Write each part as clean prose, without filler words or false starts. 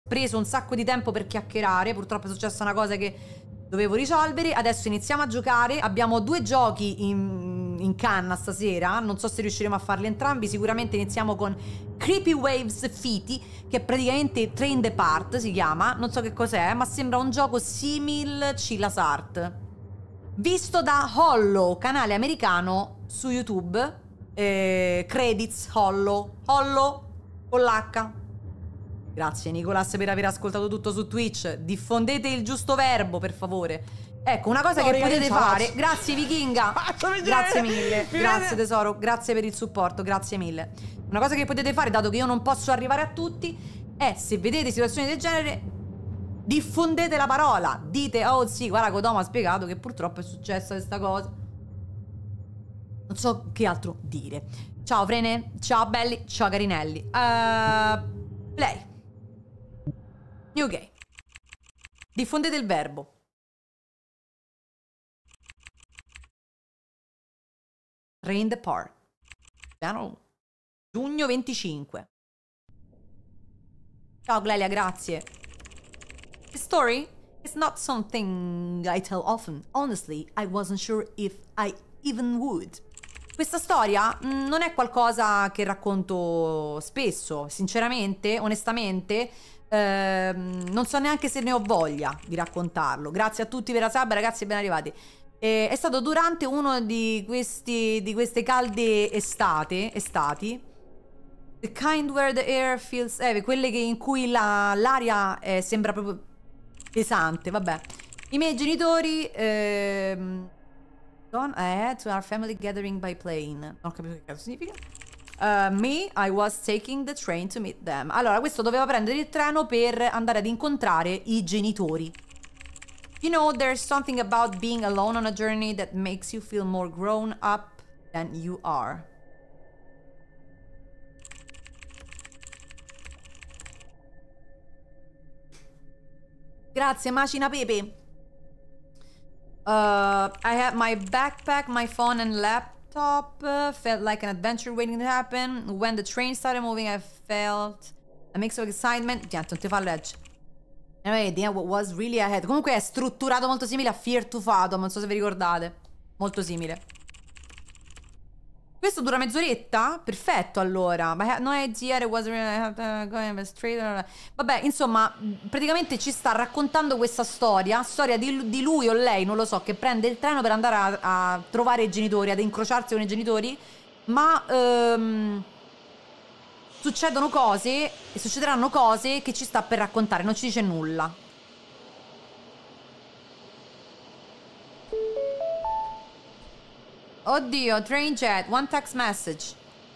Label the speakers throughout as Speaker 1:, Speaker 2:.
Speaker 1: preso un sacco di tempo per chiacchierare. Purtroppo è successa una cosa che dovevo risolvere. Adesso iniziamo a giocare. Abbiamo 2 giochi in canna stasera. Non so se riusciremo a farli entrambi. Sicuramente iniziamo con Creepy Waves Fiti, che è praticamente Train Depart si chiama. Non so che cos'è, ma sembra un gioco simil Chilla's Art, visto da Hollow, canale americano su YouTube. Credits Hollow con l'H. Grazie Nicolas per aver ascoltato tutto su Twitch. Diffondete il giusto verbo, per favore. Ecco, una cosa che potete fare. Grazie Vichinga. Grazie mille. Grazie tesoro. Grazie per il supporto. Grazie mille. Una cosa che potete fare, dato che io non posso arrivare a tutti, è, se vedete situazioni del genere, diffondete la parola. Dite, oh sì, guarda, Kodomo ha spiegato che purtroppo è successa questa cosa. Non so che altro dire. Ciao Frene. Ciao belli. Ciao carinelli. Play. New game. Diffondete il verbo. Train Depart. Piano. Giugno 25. Ciao Glelia, grazie. The story is not something I tell often. Honestly, I wasn't sure if I even would. Questa storia non è qualcosa che racconto spesso. Sinceramente, onestamente, non so neanche se ne ho voglia di raccontarlo. Grazie a tutti per la sub, ragazzi, ben arrivati. È stato durante uno di queste calde estati. The kind where the air feels heavy. Quelle in cui l'aria sembra proprio pesante. Vabbè. I miei genitori gone ahead to our family gathering by plane. Non ho capito che cazzo significa. Me, I was taking the train to meet them. Allora, questo doveva prendere il treno per andare ad incontrare i genitori. You know, there's something about being alone on a journey that makes you feel more grown up than you are. Grazie, Macina Pepe. I had my backpack, my phone and laptop. Felt like an adventure waiting to happen. When the train started moving, I felt a mix of excitement. Niente, non ti fa leggere. Anyway, what was really ahead. Comunque è strutturato molto simile a Fear to Fathom, non so se vi ricordate. Molto simile. Questo dura mezz'oretta? Perfetto, allora. I had no idea it was really going straight. Vabbè, insomma, praticamente ci sta raccontando questa storia di lui o lei, non lo so, che prende il treno per andare a trovare i genitori, ad incrociarsi con i genitori, ma succedono cose e succederanno cose che ci sta per raccontare, non ci dice nulla. Oddio, train jet, one text message.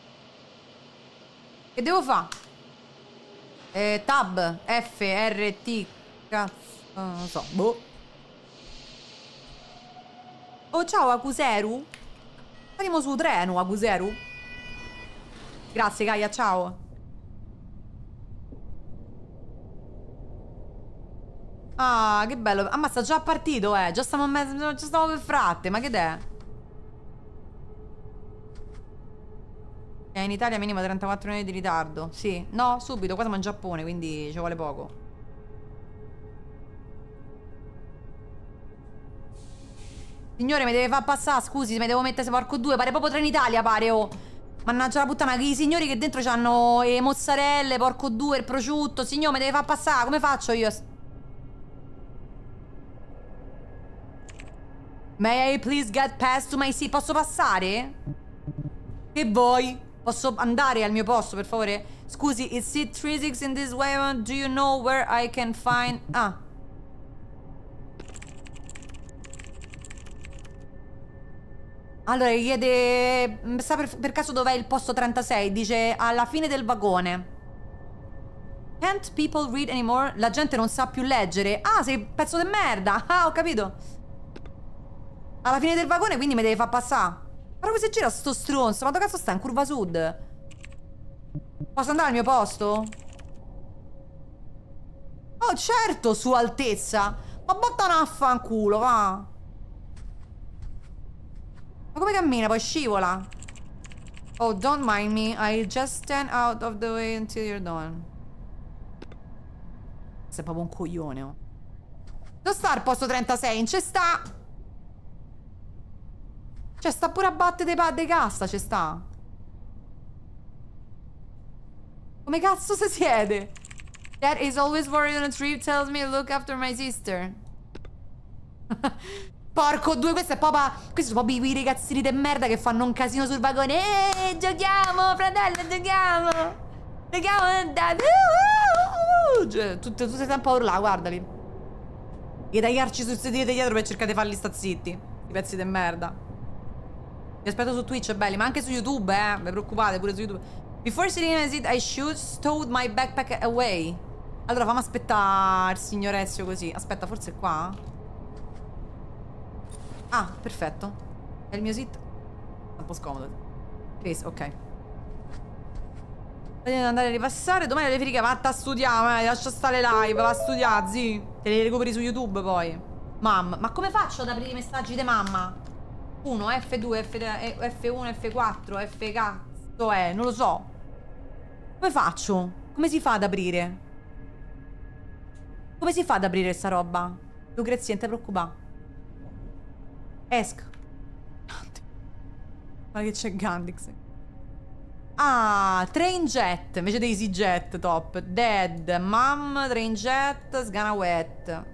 Speaker 1: Che devo fare? Tab, F, R, T, cazzo, non so, boh. Oh, ciao Akuseru. Andiamo su treno, Akuseru. Grazie, Gaia, ciao. Ah, che bello. Ammazza, già partito, già stiamo per fratte, ma che è? In Italia minimo 34 minuti di ritardo. Sì, no, subito, qua siamo in Giappone, quindi ci vuole poco. Signore, mi deve far passare, scusi, mi devo mettere se porco due. Pare proprio Trenitalia, pare, oh. Mannaggia la puttana, che i signori che dentro c'hanno le mozzarelle, porco due, il prosciutto. Signore, mi deve far passare, come faccio io? May I please get past to my seat? Posso passare? Che vuoi? Posso andare al mio posto, per favore? Scusi, is it 36 in this way? Do you know where I can find... Ah. Allora, chiede... Sa per caso dov'è il posto 36? Dice alla fine del vagone. Can't people read anymore? La gente non sa più leggere. Ah, sei un pezzo di merda. Ah, ho capito. Alla fine del vagone, quindi mi deve far passare. Guarda come si gira sto stronzo. Ma dove cazzo sta? In curva sud? Posso andare al mio posto? Oh, certo, Sua Altezza. Ma bottana a fanculo, va. Ma come cammina? Poi scivola. Oh, don't mind me. I'll just stand out of the way until you're done. Sei proprio un coglione, oh. Dove sta il posto 36? Non c'è sta. Cioè, sta pure a battere dei cassa, c'è sta. Come cazzo si siede? Dad is always worried on a trip, tells me to look after my sister. Porco due, questi sono proprio i ragazzini de merda che fanno un casino sul vagone. Giochiamo, fratello, giochiamo. Giochiamo, dad. Tutte sempre a urlare, guardali. E tagliarci sul sedile dietro per cercare di farli sta zitti. I pezzi de merda. Vi aspetto su Twitch, belli, ma anche su YouTube, vi preoccupate, pure su YouTube. Before sitting in a seat, I should stowed my backpack away. Allora, fammi aspettare il signor Ezio così. Aspetta, forse è qua? Ah, perfetto. È il mio sit. È un po' scomodo. Chris, ok. Voglio andare a ripassare. Domani le fighe vatta a studiare. Lascia stare live. Va a studiare, zi. Te li recuperi su YouTube poi. Mamma, ma come faccio ad aprire i messaggi di mamma? 1, F2, F1, F4, F cazzo è? Non lo so. Come faccio? Come si fa ad aprire? Come si fa ad aprire sta roba? Lucrezia, non ti preoccupare. Esco. Guarda che c'è Gandix. Ah, Train Jet invece di EasyJet, top. Dead, Mom, Train Jet, Sgana Wet.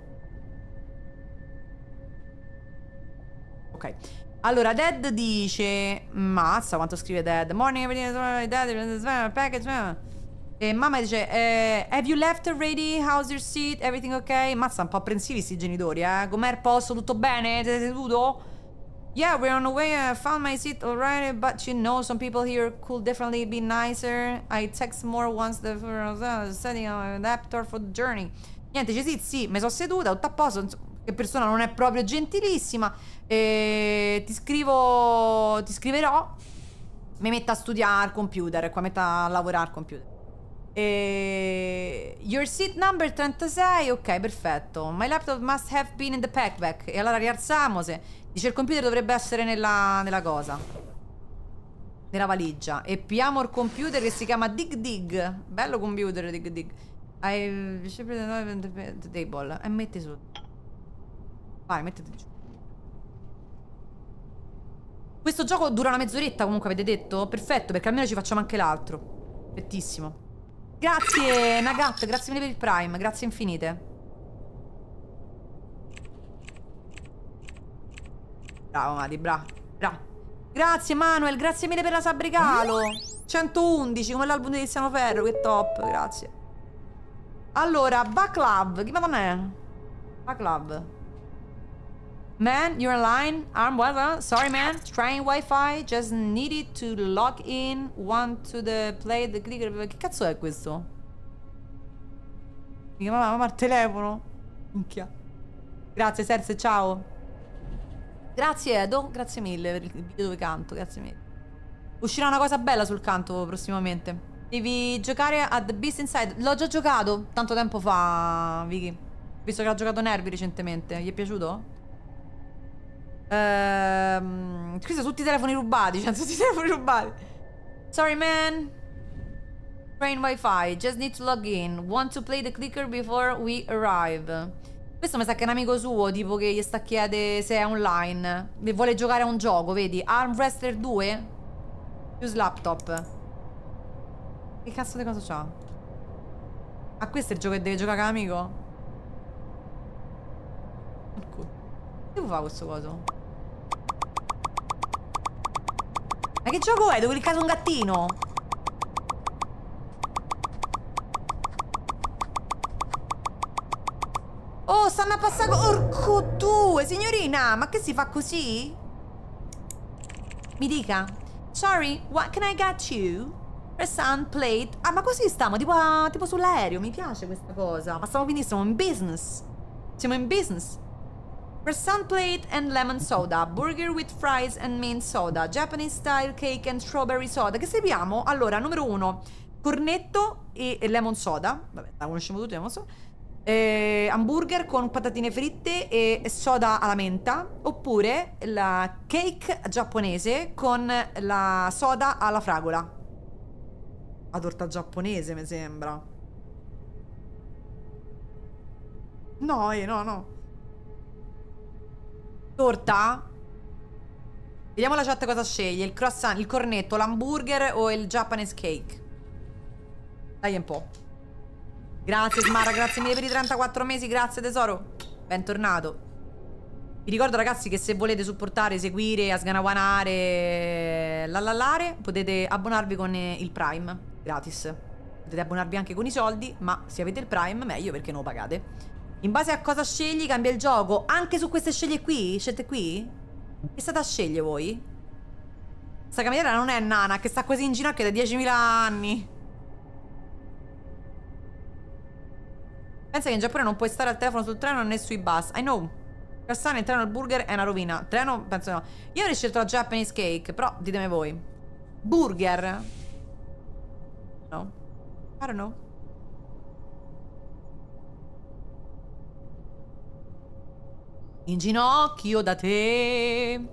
Speaker 1: Ok. Allora, Dead dice... Mazza quanto scrive Dead. Morning, everything, Dead, package. E mamma dice have you left already? How's your seat? Everything ok? Mazza, un po' apprensivi sti genitori, Com'è il posto? Tutto bene? Siete seduto? Yeah, we're on the way. I found my seat already, but you know, some people here could definitely be nicer. I text more once the setting an adapter for the journey. Niente, dice sì, mi sono seduta, tutto a posto. Che persona non è proprio gentilissima. Ti scriverò. Mi metto a studiare al computer. Qua metto a lavorare al computer. Your seat number 36. Ok, perfetto. My laptop must have been in the packback. E allora rialziamosi. Dice il computer dovrebbe essere nella cosa. Nella valigia. E piamo il computer che si chiama Dig Dig. Bello computer, Dig Dig. The table. E metti su. Vai, mettiti giù. Questo gioco dura una mezz'oretta comunque, avete detto? Perfetto, perché almeno ci facciamo anche l'altro. Perfettissimo. Grazie Nagat, grazie mille per il Prime. Grazie infinite. Bravo Mati, bravo. Grazie Manuel, grazie mille per la Sabricalo. 111 come l'album di Tiziano Ferro. Che top, grazie. Allora, Backlab. Chi madonna è? Backlab. Man, you're online. Sorry man, trying Wi-Fi. Just needed to log in. Want to the play the clicker. Che cazzo è questo? Mi chiamava mamma al telefono. Minchia. Grazie Serse, ciao. Grazie Edo, grazie mille per il video dove canto, grazie mille. Uscirà una cosa bella sul canto prossimamente. Devi giocare a The Beast Inside. L'ho già giocato tanto tempo fa, Vicky. Visto che l'ha giocato Nervi recentemente. Gli è piaciuto? Questi sono tutti i telefoni rubati. Cioè, tutti i telefoni rubati. Sorry man. Train Wi-Fi. Just need to log in. Want to play the clicker before we arrive. Questo mi sa che è un amico suo, tipo che gli sta a chiedere se è online. Vuole giocare a un gioco, vedi? Arm Wrestler 2? Use laptop. Che cazzo di cosa c'ha? Ah, questo è il gioco che deve giocare con l'amico? Che fa questo coso? Ma che gioco è? Devo cliccare su un gattino? Oh, stanno a passare... Orco due, signorina! Ma che si fa così? Mi dica. Sorry, what can I get you? Press on plate. Ah, ma così stiamo, tipo sull'aereo. Mi piace questa cosa. Ma stiamo benissimo, in business. Siamo in business. Press on plate and lemon soda. Burger with fries and mint soda. Japanese style cake and strawberry soda. Che serviamo? Allora, numero 1. Cornetto e lemon soda. Vabbè, la conosciamo tutti, lemon soda. Hamburger con patatine fritte e soda alla menta. Oppure la cake giapponese con la soda alla fragola. La torta giapponese mi sembra. No, no, no. Torta? Vediamo la chat cosa sceglie. Il croissant, il cornetto, l'hamburger o il Japanese cake? Dai un po'. Grazie Smara, grazie mille per i 34 mesi. Grazie tesoro. Bentornato. Vi ricordo ragazzi che se volete supportare, seguire, asganawanare, lallalare, potete abbonarvi con il Prime. Gratis. Potete abbonarvi anche con i soldi, ma se avete il Prime meglio perché non lo pagate. In base a cosa scegli cambia il gioco. Anche su queste scelte qui? Che state a scegliere voi? Sta cameriera non è Nana, che sta quasi in ginocchio da 10.000 anni. Pensa che in Giappone non puoi stare al telefono sul treno né sui bus. I know. Croissant, il treno, il burger è una rovina. Treno, penso no. Io avrei scelto la Japanese cake, però ditemi voi. Burger? No. I don't know. In ginocchio da te.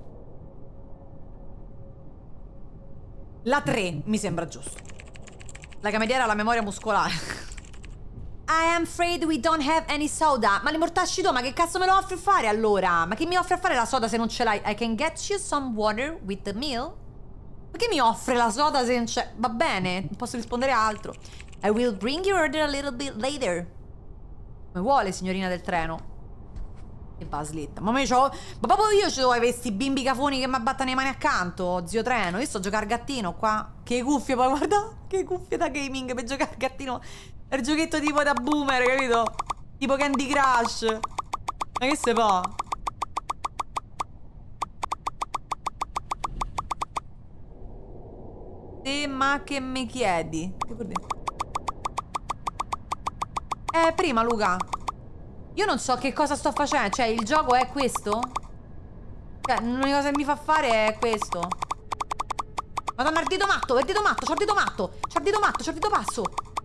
Speaker 1: La 3 mi sembra giusto. La cameriera ha la memoria muscolare. I am afraid we don't have any soda. Ma le mortascito, ma che cazzo me lo offri a fare allora? Ma che mi offre a fare la soda se non ce l'hai? I can get you some water with the meal. Perché mi offre la soda se non c'è? Va bene, non posso rispondere altro. I will bring your order a little bit later. Come vuole, signorina del treno. E va slitta. Ma proprio io ci dovevo questi bimbi cafoni che mi abbattano le mani accanto, zio treno. Io sto a giocare a gattino qua. Che cuffie, poi guarda. Che cuffie da gaming per giocare a gattino. Per giochetto tipo da boomer, capito? Tipo Candy Crush. Ma che se può? Te ma che mi chiedi? Che vuol dire? Prima Luca. Io non so che cosa sto facendo. Cioè, il gioco è questo? Cioè, l'unica cosa che mi fa fare è questo. Madonna, il dito matto, il dito matto, c'ho il dito matto. C'ho il dito matto, c'ho il dito passo.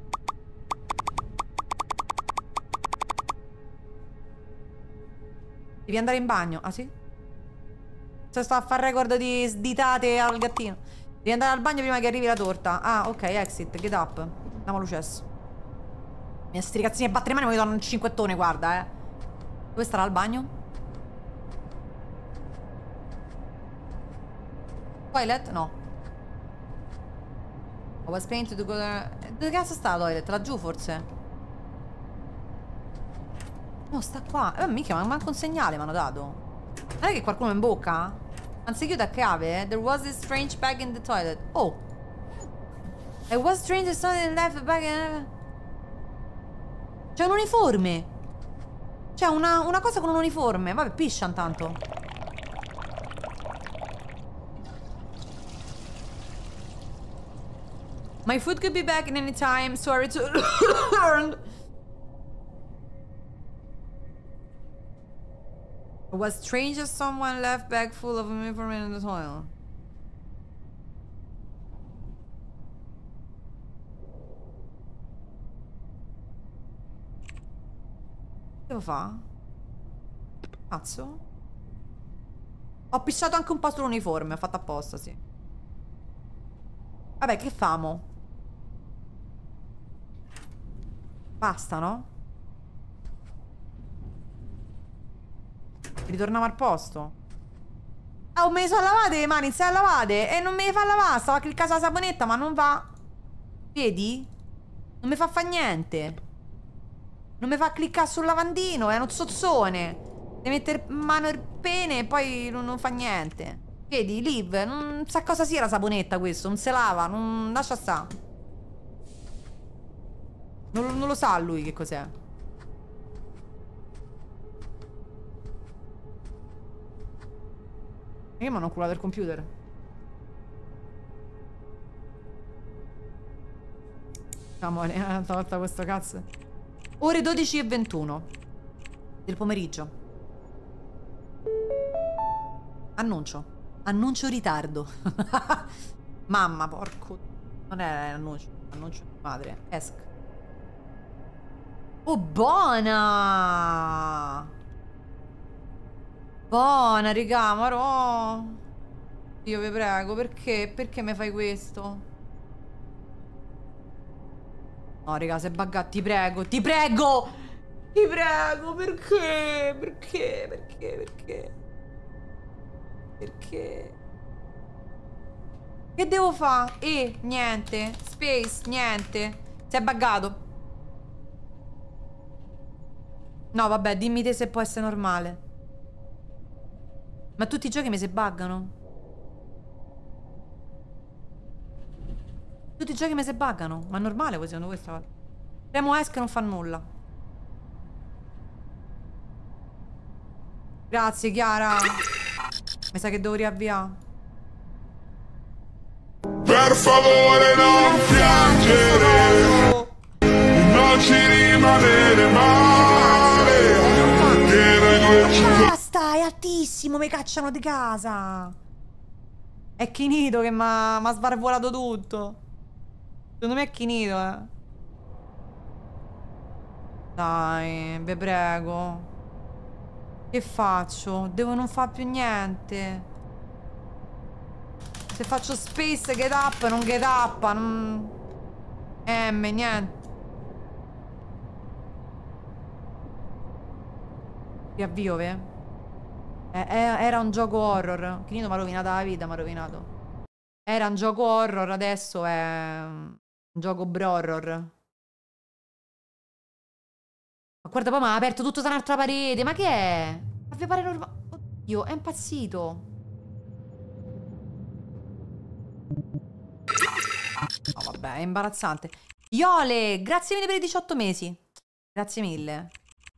Speaker 1: Devi andare in bagno. Ah, sì? Cioè, sto a fare record di sditate al gattino. Devi andare al bagno prima che arrivi la torta. Ah, ok, exit, get up. Andiamo lucesso. Mi sti ragazzini a battere le mani, mi danno un cinquettone, guarda, Dove starà il bagno? Toilet? No. I was paying to go there. Dove cazzo sta la toilet? Laggiù forse? No, sta qua. Minchia, ma manco un segnale mi hanno dato. Non è che qualcuno in bocca? Anzi, chiude a chiave. There was a strange bag in the toilet. Oh. It was strange that something left bag in... C'è un uniforme. C'è una cosa con un uniforme. Vabbè, piscian tanto. My food could be back in any time, so I returned. It was strange as someone left bag full of information in the toilet. Devo fare? Cazzo? Ho pisciato anche un po' sull'uniforme. Ho fatto apposta, sì. Vabbè, che famo? Basta, no? Ritorniamo al posto. Oh, me ne sono lavate le mani, se le lavate. E non me le fa lavare. Stavo a cliccare sulla saponetta, ma non va. Vedi? Non mi fa niente. Non mi fa cliccare sul lavandino, è uno zozzone. Devi mettere mano il pene e poi non fa niente. Vedi, Liv, non sa cosa sia la saponetta questo, non si lava, non... lascia sta. Non lo sa lui che cos'è. E io mi hanno culato il computer. Amore, un'altra volta questo cazzo. Ore 12:21 del pomeriggio. Annuncio. Annuncio ritardo. Mamma, porco. Non è annuncio. Annuncio di madre. Esc. Oh, buona. Buona, raga, marò. Dio vi prego, perché? Perché mi fai questo? No, raga, sei buggato, ti prego, ti prego! Ti prego, perché? Perché? Perché? Perché? Perché? Che devo fare? Niente. Space, niente. Si è buggato. No, vabbè, dimmi te se può essere normale. Ma tutti i giochi mi si buggano? Tutti i giochi mi si buggano? Ma è normale poi secondo questa cosa? Premo esca e non fa nulla. Grazie, Chiara. Mi sa che devo riavviare.
Speaker 2: Per favore non piangere, non ci rimanere male, che noi due ci
Speaker 1: Basta, è altissimo, mi cacciano di casa. È Kinito che mi ha sbarvolato tutto. Secondo me è Kinito, Dai, vi prego. Che faccio? Devo non fare più niente. Se faccio space get up, non get up. Non... niente. Riavvio, ve? Era un gioco horror. Finito mi ha rovinato la vita, mi ha rovinato. Era un gioco horror, adesso è un gioco bro-horror. Ma guarda, poi mi ha aperto tutta un'altra parete. Ma che è? Ma vi pare normale? Oddio, è impazzito. No, vabbè, è imbarazzante. Iole, grazie mille per i 18 mesi. Grazie mille.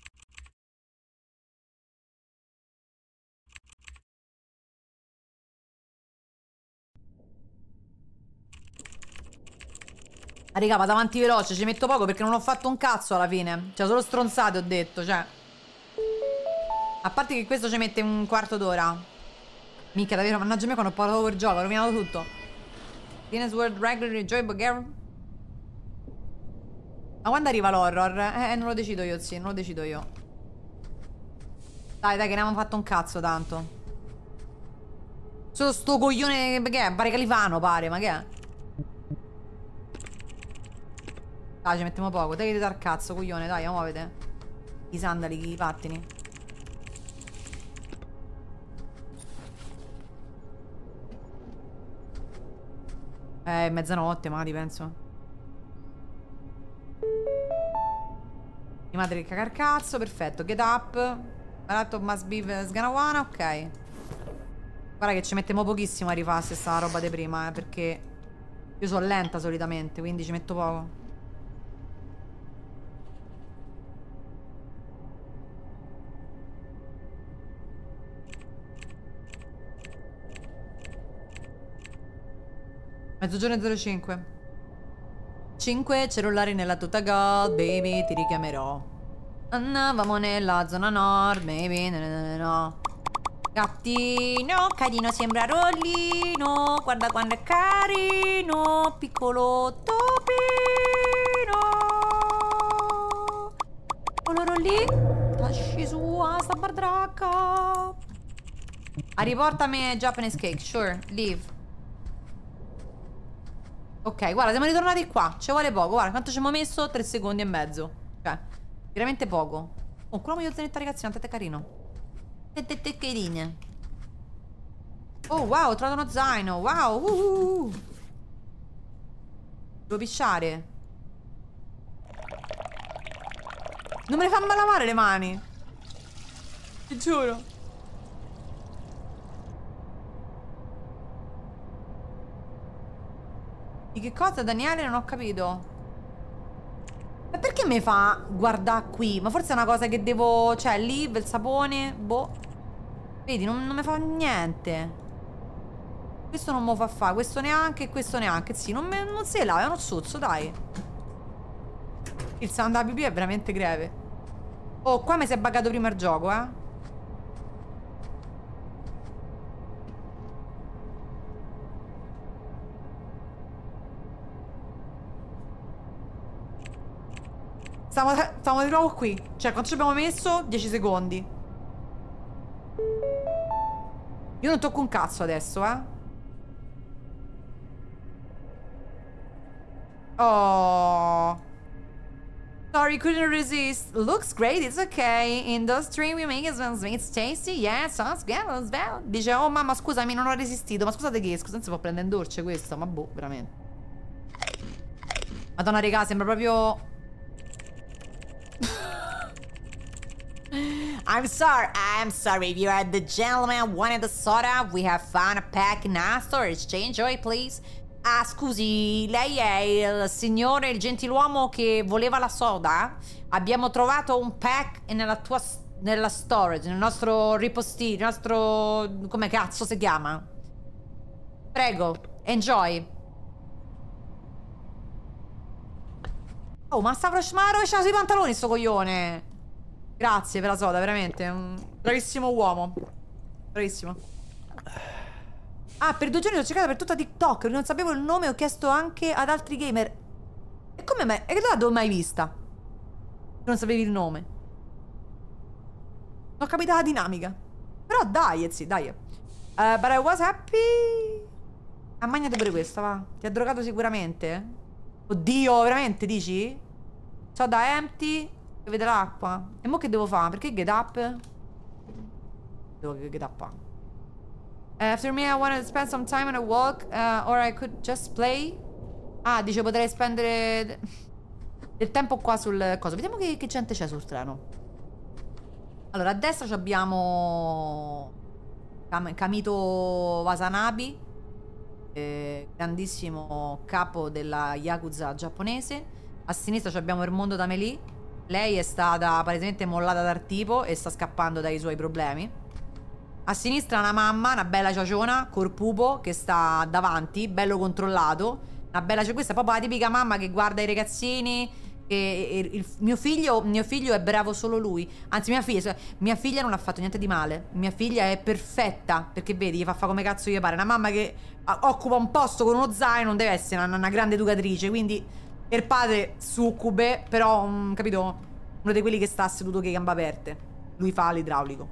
Speaker 1: Ah, raga, vado avanti veloce, ci metto poco perché non ho fatto un cazzo alla fine. Cioè, solo stronzate ho detto, cioè. A parte che questo ci mette un quarto d'ora. Minchia, davvero, mannaggia me quando ho parlato per gioco, ho rovinato tutto. Guinness World Record Enjoyable Game. Ma quando arriva l'horror? Non lo decido io, sì, non lo decido io. Dai, dai, che ne abbiamo fatto un cazzo tanto. Solo sto coglione, che è? Pare Califano, pare, ma che è? Dai, ci mettiamo poco. Dai che ti dà il cazzo, coglione, dai, muovete. I sandali, i pattini. Mezzanotte, magari, penso. Mia madre che caga il cazzo, perfetto. Get up. My laptop must be sganawana, ok. Guarda che ci mettiamo pochissimo a rifare sta roba di prima, perché io sono lenta solitamente, quindi ci metto poco. Mezzogiorno e 05. 5 cellulari nella tuta gold, baby, ti richiamerò. Andavamo nella zona nord, baby, no. Gattino, carino sembra rollino, guarda quando è carino, piccolo topino. Quello lì, lasci su a sta bardracca. Riportami Japanese cake, sure, leave. Ok, guarda, siamo ritornati qua. Ci vuole poco, guarda, quanto ci abbiamo messo? 3 secondi e mezzo. Cioè, veramente poco. Oh, quello meglio zenetta ragazzi, è carino. Tette carine. Oh, wow, ho trovato uno zaino. Wow, devo pisciare. Non me ne fa malamare le mani. Ti giuro. Di che cosa, Daniele? Non ho capito. Ma perché mi fa guardare qui? Ma forse è una cosa che devo... Cioè, lì, il sapone, boh. Vedi, non mi fa niente. Questo non me lo fa fare, questo neanche e questo neanche. Sì, non si lava, è uno zozzo, dai. Il sound da pipì è veramente greve. Oh, qua mi si è buggato prima il gioco, Stiamo di nuovo qui. Cioè, quanto ci abbiamo messo? 10 secondi. Io non tocco un cazzo adesso, Oh. Sorry, couldn't resist. Looks great, it's okay. In the stream we make it sweet, it's tasty. Yeah, sounds good. Dice, oh mamma, scusami, non ho resistito. Ma scusate che, scusa, non si può prendere in dolce questo. Ma boh, veramente. Madonna, raga, sembra proprio... I'm sorry. If you are the gentleman wanted the soda, we have found a pack in our storage. Enjoy, please. Ah, scusi, lei è il signore, il gentiluomo che voleva la soda? Abbiamo trovato un pack nella storage, nel nostro ripostino, il nostro... come cazzo si chiama? Prego, enjoy. Oh, ma rovesciato i pantaloni sto coglione. Grazie per la soda, veramente. Un bravissimo uomo. Bravissimo. Ah, per 2 giorni ho cercato per tutta TikTok. Non sapevo il nome, ho chiesto anche ad altri gamer. E come mai? E la dove mai vista? Non sapevi il nome. Non ho capito la dinamica. Però dai, sì, dai. But I was happy. Ammagnate pure questa, va. Ti ha drogato sicuramente? Oddio, veramente, dici? Soda empty. Vede l'acqua. E mo che devo fare? Perché get up? Devo get up. After me I wanted to spend some time on a walk, or I could just play. Ah, dice potrei spendere del tempo qua sul coso. Vediamo che gente c'è sul treno. Allora, a destra abbiamo Kamito Watanabe, grandissimo capo della Yakuza giapponese. A sinistra abbiamo Ermondo Damelì. Lei è stata palesemente mollata dal tipo e sta scappando dai suoi problemi. A sinistra una mamma, una bella ciaciona, col pupo, che sta davanti, bello controllato. Una bella, cioè, questa è proprio la tipica mamma che guarda i ragazzini. Mio figlio è bravo solo lui. Anzi, mia figlia non ha fatto niente di male. Mia figlia è perfetta, perché vedi, gli fa come cazzo gli pare. Una mamma che occupa un posto con uno zaino non deve essere una grande educatrice. Quindi il padre succube, però, capito? Uno di quelli che sta seduto con le gambe aperte. Lui fa l'idraulico.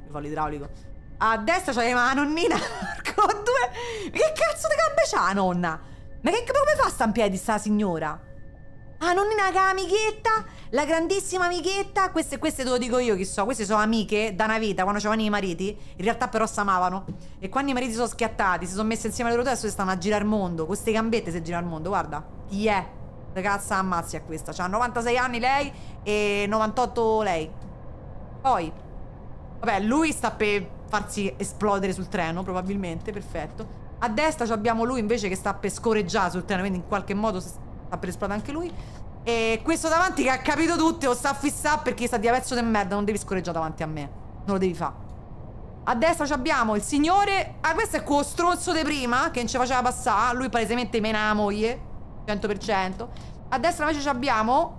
Speaker 1: A destra c'è la nonnina con due... Che cazzo di gambe c'ha, nonna? Ma come fa a sta in piedi sta signora? Ah, nonnina che amichetta, la grandissima amichetta. Queste te lo dico io chi so. Queste sono amiche da una vita, quando c'erano i mariti. In realtà però s'amavano. E quando i mariti sono schiattati, si sono messi insieme alle loro teste e stanno a girare il mondo. Queste gambette si girano il mondo, guarda. Chi è? Ragazza ammazzi a questa. C'ha 96 anni lei e 98 lei. Poi vabbè, lui sta per farsi esplodere sul treno, probabilmente, perfetto. A destra abbiamo lui invece che sta per scorreggiare sul treno, quindi in qualche modo sta per esplodere anche lui. E questo davanti che ha capito tutto o sta a fissare perché sta di pezzo di merda, non devi scorreggiare davanti a me. Non lo devi fare. A destra abbiamo il signore. Ah, questo è quello stronzo di prima che non ci faceva passare. Lui palesemente mena la moglie 100%. A destra invece abbiamo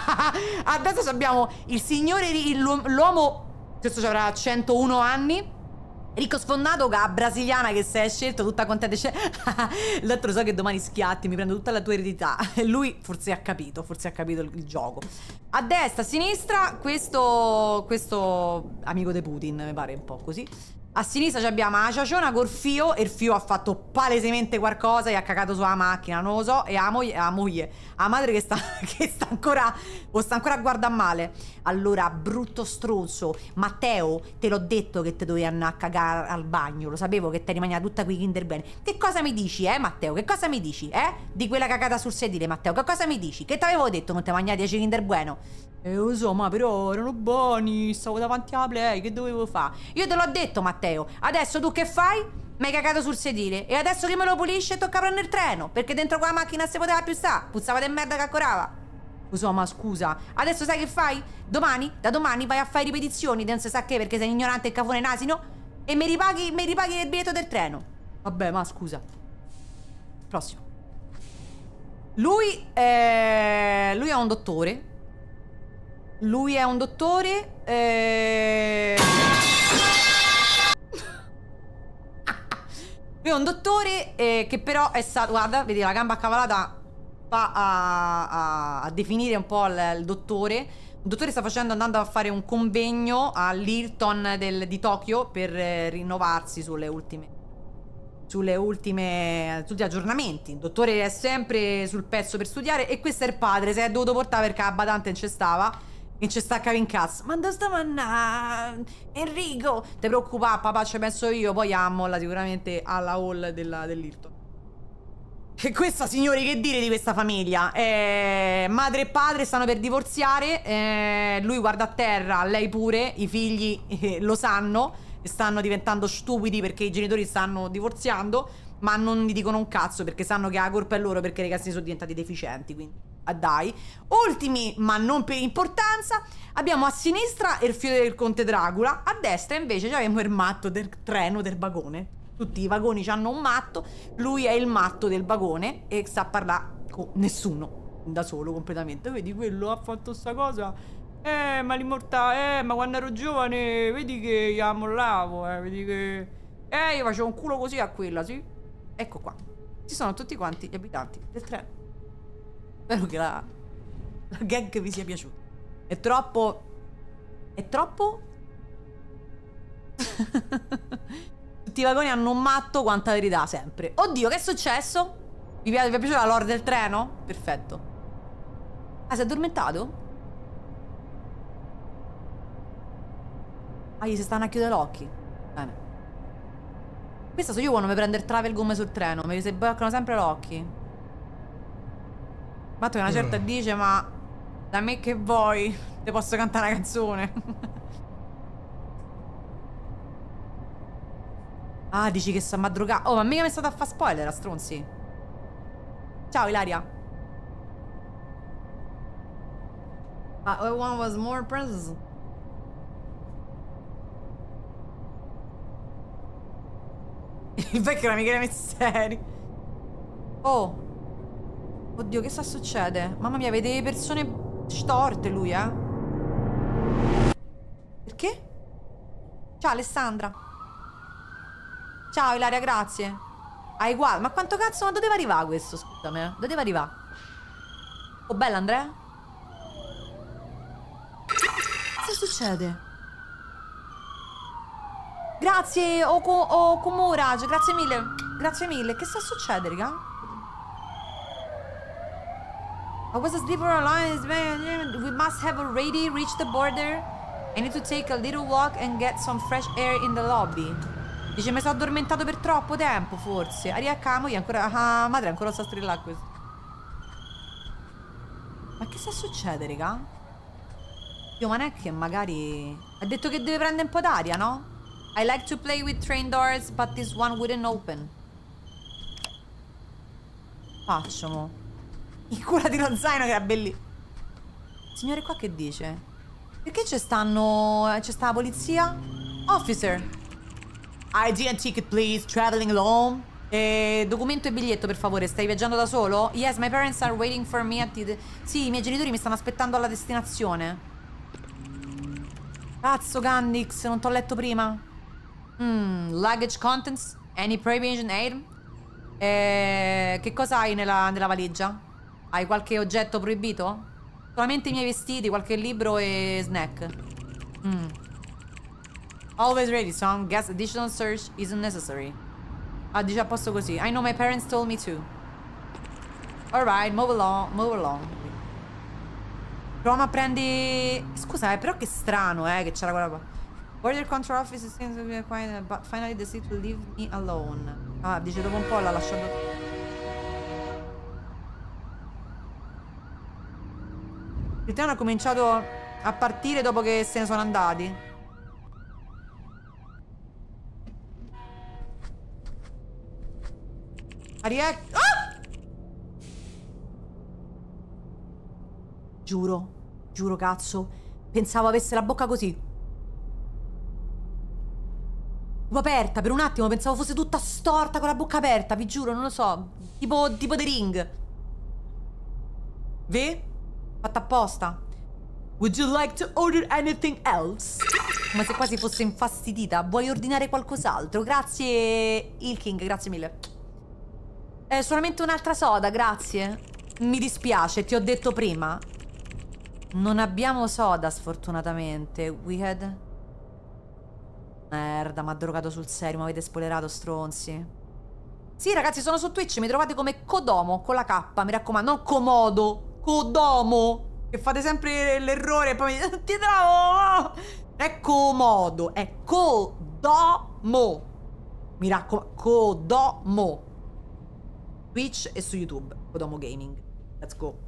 Speaker 1: a destra abbiamo il signore, l'uomo. Questo ci avrà 101 anni. Ricco sfondato, che brasiliana che si è scelto, tutta contenta. L'altro so che domani schiatti, mi prendo tutta la tua eredità. E lui forse ha capito il gioco. A destra, a sinistra, questo amico di Putin, mi pare un po' così. A sinistra abbiamo la ciaciona col fio. E il fio ha fatto palesemente qualcosa e ha cagato sulla macchina, non lo so. E la moglie, la madre che sta ancora a guardare male. Allora, brutto stronzo, Matteo, te l'ho detto che te dovevi andare a cagare al bagno. Lo sapevo che te rimaniva tutta qui Kinder Bueno. Che cosa mi dici, Matteo? Che cosa mi dici, di quella cagata sul sedile, Matteo? Che cosa mi dici? Che t'avevo detto non te mangiavi 10 Kinder Bueno? Lo so, ma però erano buoni, stavo davanti alla Play, che dovevo fare? Io te l'ho detto, Matteo. Adesso tu che fai? Mi hai cagato sul sedile. E adesso che me lo pulisce tocca prendere il treno, perché dentro quella macchina si poteva più stare. Puzzava di merda che accorava. Lo so, ma scusa. Adesso sai che fai? Da domani vai a fare ripetizioni, non si sa che, perché sei ignorante e cafone nasino. E mi ripaghi il biglietto del treno. Vabbè, ma scusa. Prossimo. Lui è un dottore. Lui è un dottore. Lui è un dottore che però è stato... Guarda, vedi la gamba accavalata va a definire un po' il dottore. Il dottore sta andando a fare un convegno all'Hilton di Tokyo per rinnovarsi sulle ultime sulle ultimi aggiornamenti. Il dottore è sempre sul pezzo per studiare e questo è il padre, si è dovuto portare perché la badante non c'è stava e ci staccava in cazzo. Ma dove sta manna? Enrico, te preoccupare, papà, ci penso io. Poi ammolla sicuramente alla hall dell'Hilton. E questa, signori, che dire di questa famiglia? Madre e padre stanno per divorziare, lui guarda a terra, lei pure, i figli lo sanno e stanno diventando stupidi perché i genitori stanno divorziando, ma non gli dicono un cazzo perché sanno che la colpa è loro perché i ragazzi sono diventati deficienti, quindi dai. Ultimi, ma non per importanza, abbiamo a sinistra il figlio del conte Dracula, a destra invece abbiamo il matto del treno del vagone. Tutti i vagoni hanno un matto, lui è il matto del vagone e sta a parlare con nessuno, da solo completamente. Vedi, quello ha fatto sta cosa, ma l'immortale, ma quando ero giovane, vedi che io la mollavo, vedi che... io facevo un culo così a quella, sì? Ecco qua, ci sono tutti quanti gli abitanti del treno. Spero che la gag vi sia piaciuta. È troppo... Tutti i vagoni hanno un matto, quanta verità sempre. Oddio, che è successo? Vi è piaciuta la lore del treno? Perfetto. Ah, si è addormentato? Ah, gli si stanno a chiudere gli occhi. Bene. Questa so io quando mi prendo il travel gomme sul treno. Mi si bloccano sempre gli occhi. Matto che una certa dice, ma da me che vuoi? Te posso cantare una canzone. Ah, dici che sta madrugando. Oh, ma mica mi è stata a fare spoiler, a stronzi. Ciao, Ilaria. One was more princess. Il vecchio era Michele Messeri. Oh. Oddio, che sta succede? Mamma mia, vede persone storte lui, Perché? Ciao, Alessandra. Ciao Ilaria, grazie. Ah, uguale. Ma quanto cazzo, ma doveva arrivare questo? Scusami, doveva arrivare. Oh, bella Andrea. Cosa succede? Grazie, Kumuraj, grazie mille. Grazie mille. Che sta succedendo, raga? I was asleep for a long. We must have already reached the border. I need to take a little walk and get some fresh air in the lobby. Dice, mi sono addormentato per troppo tempo, forse. Ariacca, moglie ancora... Ah, madre ancora sta strillando questo. Ma che sta succedendo, raga? Io, ma non è che magari... Ha detto che deve prendere un po' d'aria, no? I like to play with train doors, but this one wouldn't open. Facciamo. Incurati lo zaino che era bellissimo. Signore qua che dice? Perché c'è sta la polizia? Officer. ID and ticket please, traveling alone. Documento e biglietto per favore, stai viaggiando da solo? Yes, my parents are waiting for me at the... Sì, i miei genitori mi stanno aspettando alla destinazione. Cazzo Gandix, non t'ho letto prima. Luggage contents, any prohibition item. Che cosa hai nella valigia? Hai qualche oggetto proibito? Solamente i miei vestiti, qualche libro e snack. Always ready, son. Guess additional search isn't necessary. Ah, dice a posto così. I know my parents told me to. Alright, move along, move along. Proviamo a prendi... Scusa, però che strano, che c'era quella... Border control office seems to be quiet, but finally the city will leave me alone. Ah, dice dopo un po' l'ha lasciato... Il treno ha cominciato a partire dopo che se ne sono andati. Ah! Giuro cazzo. Pensavo avesse la bocca così. Tipo aperta, per un attimo pensavo fosse tutta storta con la bocca aperta, vi giuro, non lo so. Tipo The Ring. Ve? Fatta apposta. Would you like to order anything else? Come se quasi fosse infastidita. Vuoi ordinare qualcos'altro? Grazie Ilking, grazie mille. Solamente un'altra soda, grazie. Mi dispiace, ti ho detto prima. Non abbiamo soda, sfortunatamente. We had... Merda, mi ha drogato sul serio, mi avete spoilerato, stronzi. Sì, ragazzi, sono su Twitch, mi trovate come Kodomo, con la K, mi raccomando, non Comodo, Kodomo, che fate sempre l'errore e poi mi dite, ti trovo, è Comodo, è Kodomo, mi raccomando, Kodomo, Twitch e su YouTube, Kodomo Gaming, let's go.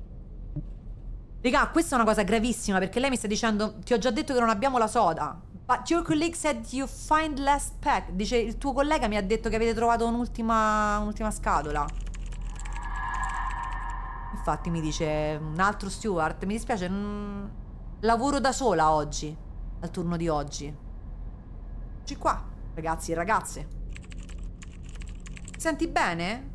Speaker 1: Raga, questa è una cosa gravissima, perché lei mi sta dicendo, ti ho già detto che non abbiamo la soda. But your colleague said you find last pack. Dice, il tuo collega mi ha detto che avete trovato un'ultima scatola. Infatti mi dice un altro steward, mi dispiace, lavoro da sola oggi, al turno di oggi. Eccoci qua, ragazzi e ragazze. Ti senti bene?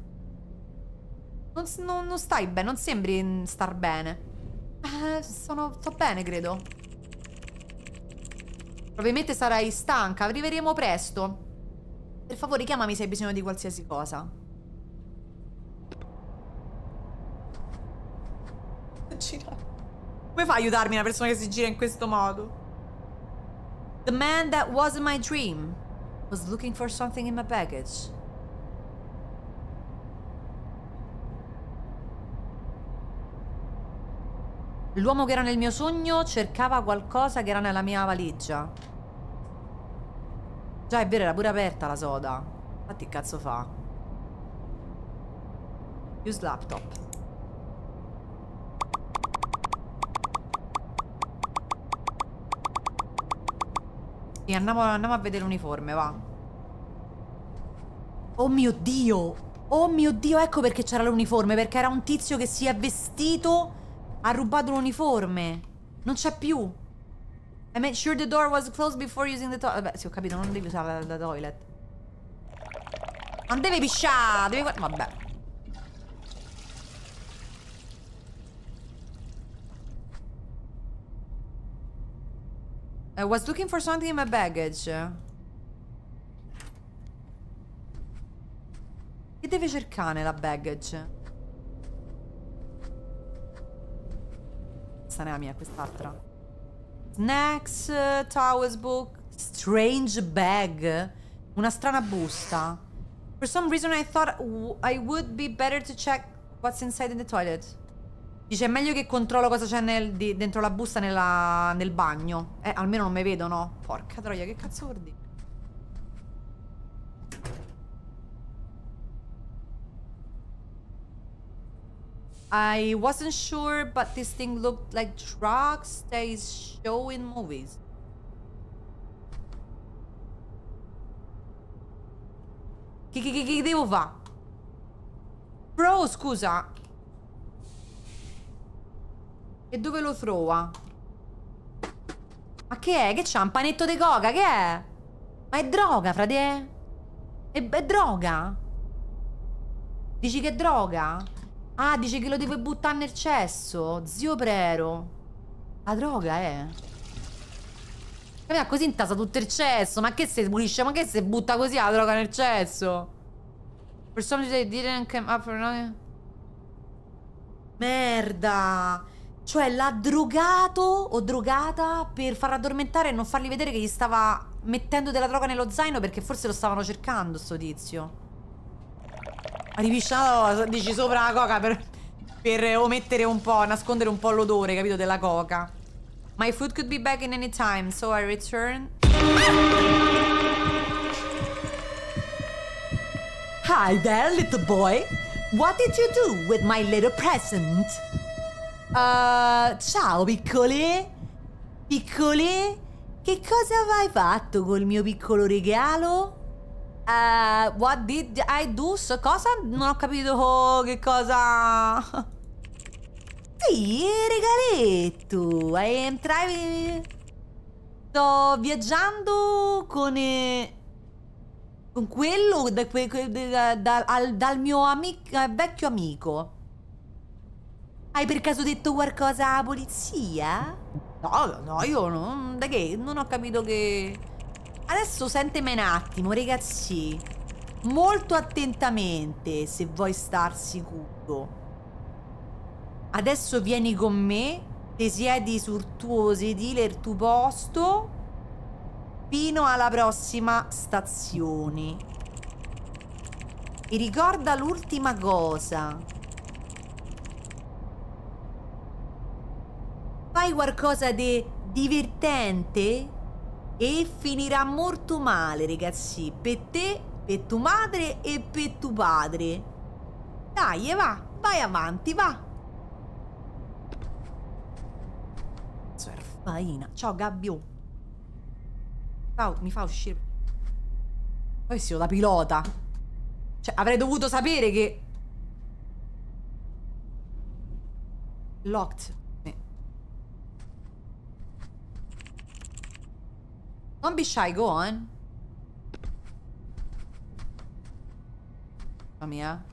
Speaker 1: Non stai bene, non sembri star bene. Sto bene, credo. Probabilmente sarai stanca. Arriveremo presto. Per favore, chiamami se hai bisogno di qualsiasi cosa. Come fa a aiutarmi una persona che si gira in questo modo? The man that wasn't my dream was looking for something in my baggage. L'uomo che era nel mio sogno cercava qualcosa che era nella mia valigia. Già, è vero, era pure aperta la soda. Infatti, che cazzo fa? Use laptop. Sì, andiamo a vedere l'uniforme, va. Oh mio Dio! Oh mio Dio, ecco perché c'era l'uniforme. Perché era un tizio che si è vestito... Ha rubato l'uniforme. Non c'è più. I made sure the door was closed before using the toilet. Vabbè, sì, ho capito, non devi usare la toilet. Non devi pisciare, devi... Vabbè. I was looking for something in my baggage. Che deve cercare nella baggage? Questa non è la mia, quest'altra. Snacks, towels book, strange bag. Una strana busta. For some reason I thought I would be better to check what's inside in the toilet. Dice, è meglio che controllo cosa c'è dentro la busta nel bagno. Almeno non mi vedono. Porca troia, che cazzo vuol dire? I wasn't sure, but this thing looked like trucks they show in movies. Che devo fare? Bro, scusa. E dove lo trova? Ma che è? Che c'ha? Un panetto di coca? Che è? Ma è droga, frate? È droga? Dici che è droga? Ah, dice che lo deve buttare nel cesso. Zio Prero. La droga è. Così intasa tutto il cesso. Ma che se pulisce? Ma che se butta così la droga nel cesso? Per some reason didn't come up for another. Merda. Cioè l'ha drogato o drogata per far addormentare e non fargli vedere che gli stava mettendo della droga nello zaino, perché forse lo stavano cercando sto tizio. Ripisciato, dici sopra la coca per omettere un po', nascondere un po' l'odore, capito, della coca. My food could be back in any time, so I return. Hi there, little boy. What did you do with my little present? Ciao, piccoli. Piccoli? Che cosa hai fatto col mio piccolo regalo? What did I do? Cosa? Non ho capito che cosa. Sì, regaletto. I am driving. Sto viaggiando con quello dal mio vecchio amico. Hai per caso detto qualcosa alla polizia? No, io non... Da che? Non ho capito che... Adesso sentimi un attimo, ragazzi. Molto attentamente, se vuoi star sicuro. Adesso vieni con me, ti siedi sul tuo sedile, il tuo posto, fino alla prossima stazione. Mi ricorda l'ultima cosa. Fai qualcosa di divertente e finirà molto male, ragazzi. Per te, per tua madre e per tuo padre. Dai, va. Vai avanti, va. Faina. Ciao, Gabbio. Ciao, mi fa uscire. Poi sono da pilota. Cioè, avrei dovuto sapere che... Locked. Don't be shy, go on. Mamma mia.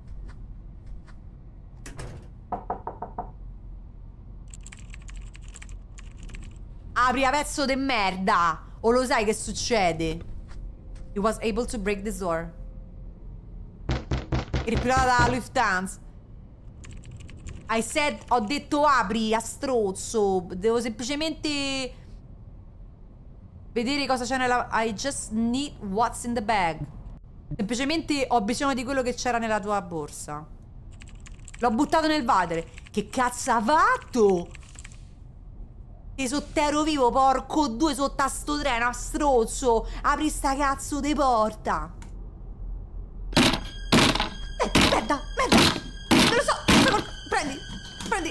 Speaker 1: Apri a pezzo de merda. O lo sai che succede? He was able to break this door. Ripilata da Lufthansa. I said, ho detto apri a strozzo. Devo semplicemente vedere cosa c'è nella... I just need what's in the bag. Semplicemente ho bisogno di quello che c'era nella tua borsa. L'ho buttato nel water. Che cazzo ha fatto? Ti sottero vivo, porco due, sotto a sto treno, a strozzo. Apri sta cazzo di porta. Merda, merda. Non lo so. Prendi, prendi.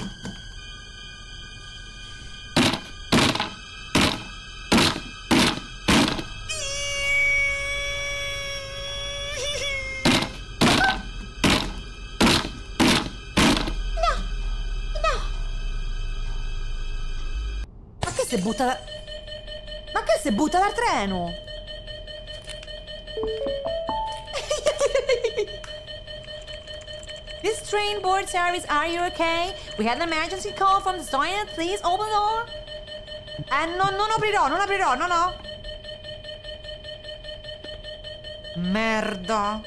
Speaker 1: Si butta da... Ma che si butta dal treno? This train board service, are you okay? We had an emergency call from the station. Please open the door. No, non aprirò, non aprirò, no, no. Merda.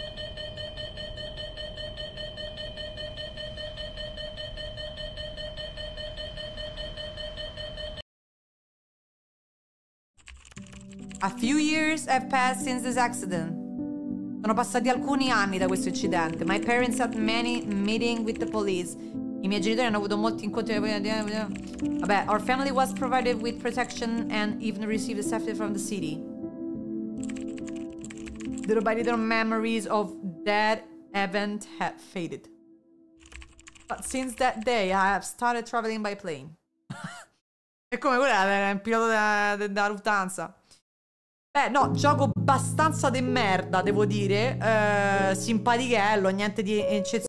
Speaker 1: A few years have passed since this accident. Sono passati alcuni anni da questo incidente. My parents had many meetings with the police. I miei genitori hanno avuto molti incontri. Vabbè, our family was provided with protection and even received a safety from the city. Little by little memories of that event had faded. But since that day I have started traveling by plane. E come quella era il pilota da Lufthansa. Beh, no, gioco abbastanza de merda, devo dire. Simpatichello, niente di eccezionale.